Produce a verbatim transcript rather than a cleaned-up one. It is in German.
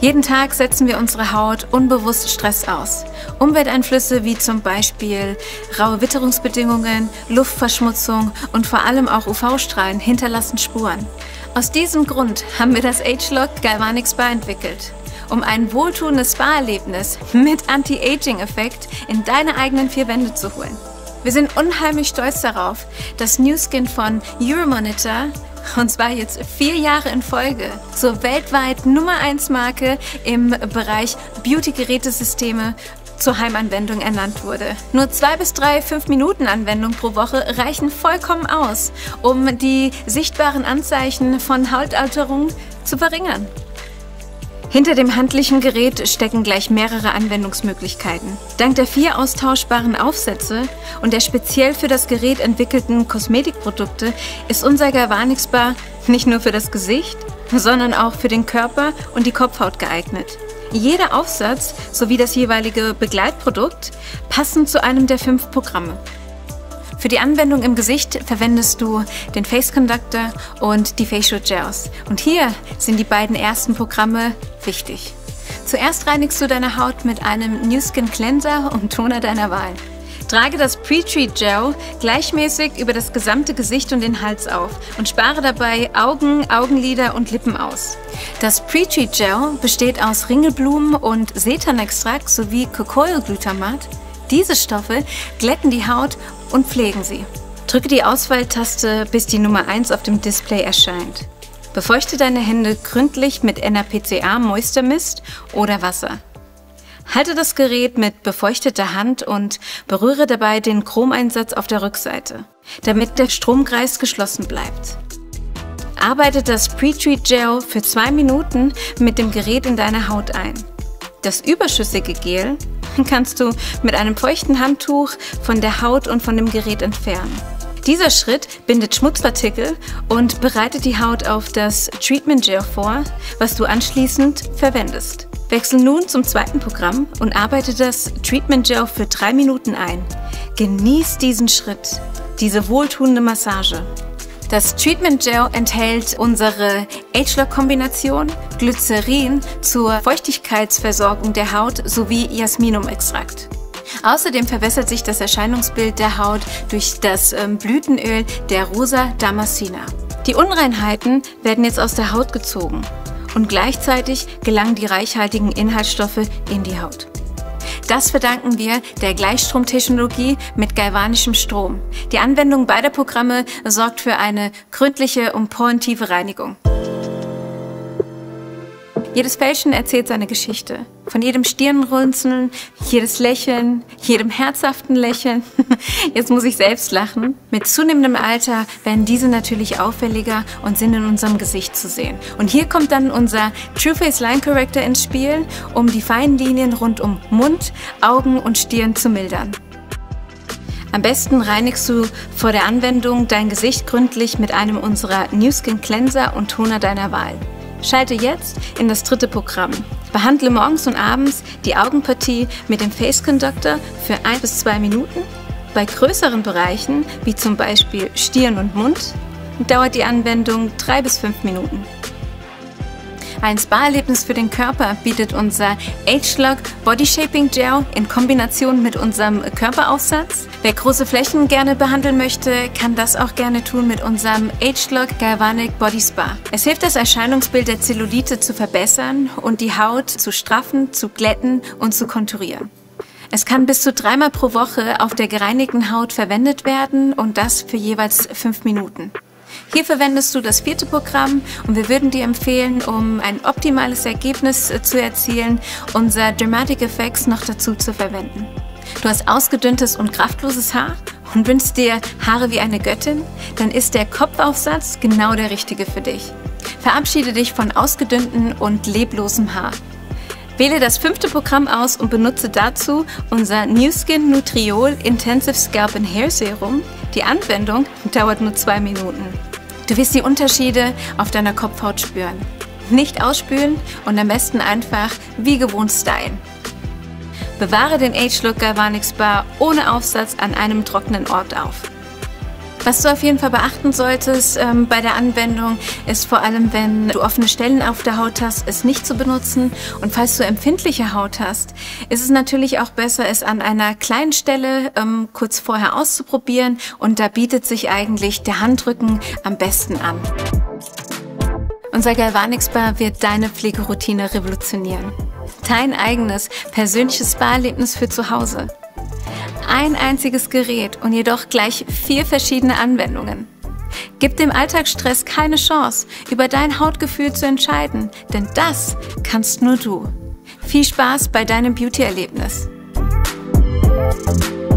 Jeden Tag setzen wir unsere Haut unbewusst Stress aus. Umwelteinflüsse wie zum Beispiel raue Witterungsbedingungen, Luftverschmutzung und vor allem auch U V-Strahlen hinterlassen Spuren. Aus diesem Grund haben wir das ageLOC Galvanic Spa entwickelt, um ein wohltuendes Spa-Erlebnis mit Anti-Aging-Effekt in deine eigenen vier Wände zu holen. Wir sind unheimlich stolz darauf, dass Nu Skin von Euromonitor, und zwar jetzt vier Jahre in Folge, zur weltweit Nummer eins Marke im Bereich Beauty-Gerätesysteme zur Heimanwendung ernannt wurde. Nur zwei bis drei fünf Minuten Anwendung pro Woche reichen vollkommen aus, um die sichtbaren Anzeichen von Hautalterung zu verringern. Hinter dem handlichen Gerät stecken gleich mehrere Anwendungsmöglichkeiten. Dank der vier austauschbaren Aufsätze und der speziell für das Gerät entwickelten Kosmetikprodukte ist unser Galvanic Spa nicht nur für das Gesicht, sondern auch für den Körper und die Kopfhaut geeignet. Jeder Aufsatz sowie das jeweilige Begleitprodukt passen zu einem der fünf Programme. Für die Anwendung im Gesicht verwendest du den Face Conductor und die Facial Gels. Und hier sind die beiden ersten Programme wichtig. Zuerst reinigst du deine Haut mit einem Nu Skin Cleanser und Toner deiner Wahl. Trage das Pre-Treat Gel gleichmäßig über das gesamte Gesicht und den Hals auf und spare dabei Augen, Augenlider und Lippen aus. Das Pre-Treat Gel besteht aus Ringelblumen- und Setanextrakt sowie Cocoilglutamat. Diese Stoffe glätten die Haut und pflegen sie. Drücke die Auswahltaste, bis die Nummer eins auf dem Display erscheint. Befeuchte deine Hände gründlich mit N A P C A Moisture Mist oder Wasser. Halte das Gerät mit befeuchteter Hand und berühre dabei den Chromeinsatz auf der Rückseite, damit der Stromkreis geschlossen bleibt. Arbeite das Pre-Treat Gel für zwei Minuten mit dem Gerät in deine Haut ein. Das überschüssige Gel kannst du mit einem feuchten Handtuch von der Haut und von dem Gerät entfernen. Dieser Schritt bindet Schmutzpartikel und bereitet die Haut auf das Treatment Gel vor, was du anschließend verwendest. Wechsel nun zum zweiten Programm und arbeite das Treatment Gel für drei Minuten ein. Genieß diesen Schritt, diese wohltuende Massage. Das Treatment Gel enthält unsere ageLOC-Kombination, Glycerin zur Feuchtigkeitsversorgung der Haut sowie Jasminum-Extrakt. Außerdem verbessert sich das Erscheinungsbild der Haut durch das ähm, Blütenöl der Rosa Damascena. Die Unreinheiten werden jetzt aus der Haut gezogen und gleichzeitig gelangen die reichhaltigen Inhaltsstoffe in die Haut. Das verdanken wir der Gleichstromtechnologie mit galvanischem Strom. Die Anwendung beider Programme sorgt für eine gründliche und porentiefe Reinigung. Jedes Fältchen erzählt seine Geschichte. Von jedem Stirnrunzeln, jedes Lächeln, jedem herzhaften Lächeln. Jetzt muss ich selbst lachen. Mit zunehmendem Alter werden diese natürlich auffälliger und sind in unserem Gesicht zu sehen. Und hier kommt dann unser True Face Line Corrector ins Spiel, um die feinen Linien rund um Mund, Augen und Stirn zu mildern. Am besten reinigst du vor der Anwendung dein Gesicht gründlich mit einem unserer Nu Skin Cleanser und Toner deiner Wahl. Schalte jetzt in das dritte Programm. Behandle morgens und abends die Augenpartie mit dem Face Conductor für ein bis zwei Minuten. Bei größeren Bereichen, wie zum Beispiel Stirn und Mund, dauert die Anwendung drei bis fünf Minuten. Ein Spa-Erlebnis für den Körper bietet unser ageLOC Body Shaping Gel in Kombination mit unserem Körperaufsatz. Wer große Flächen gerne behandeln möchte, kann das auch gerne tun mit unserem ageLOC Galvanic Body Spa. Es hilft, das Erscheinungsbild der Zellulite zu verbessern und die Haut zu straffen, zu glätten und zu konturieren. Es kann bis zu dreimal pro Woche auf der gereinigten Haut verwendet werden und das für jeweils fünf Minuten. Hier verwendest du das vierte Programm und wir würden dir empfehlen, um ein optimales Ergebnis zu erzielen, unser Dramatic Effects noch dazu zu verwenden. Du hast ausgedünntes und kraftloses Haar und wünschst dir Haare wie eine Göttin? Dann ist der Kopfaufsatz genau der richtige für dich. Verabschiede dich von ausgedünntem und leblosem Haar. Wähle das fünfte Programm aus und benutze dazu unser Nu Skin Nutriol Intensive Scalp and Hair Serum. Die Anwendung dauert nur zwei Minuten. Du wirst die Unterschiede auf deiner Kopfhaut spüren. Nicht ausspülen und am besten einfach wie gewohnt stylen. Bewahre den ageLOC Galvanic Spa ohne Aufsatz an einem trockenen Ort auf. Was du auf jeden Fall beachten solltest ähm, bei der Anwendung, ist vor allem, wenn du offene Stellen auf der Haut hast, es nicht zu benutzen. Und falls du empfindliche Haut hast, ist es natürlich auch besser, es an einer kleinen Stelle ähm, kurz vorher auszuprobieren. Und da bietet sich eigentlich der Handrücken am besten an. Unser Galvanix Spa wird deine Pflegeroutine revolutionieren. Dein eigenes persönliches Spa-Erlebnis für zu Hause. Ein einziges Gerät und jedoch gleich vier verschiedene Anwendungen. Gib dem Alltagsstress keine Chance, über dein Hautgefühl zu entscheiden, denn das kannst nur du. Viel Spaß bei deinem Beauty-Erlebnis.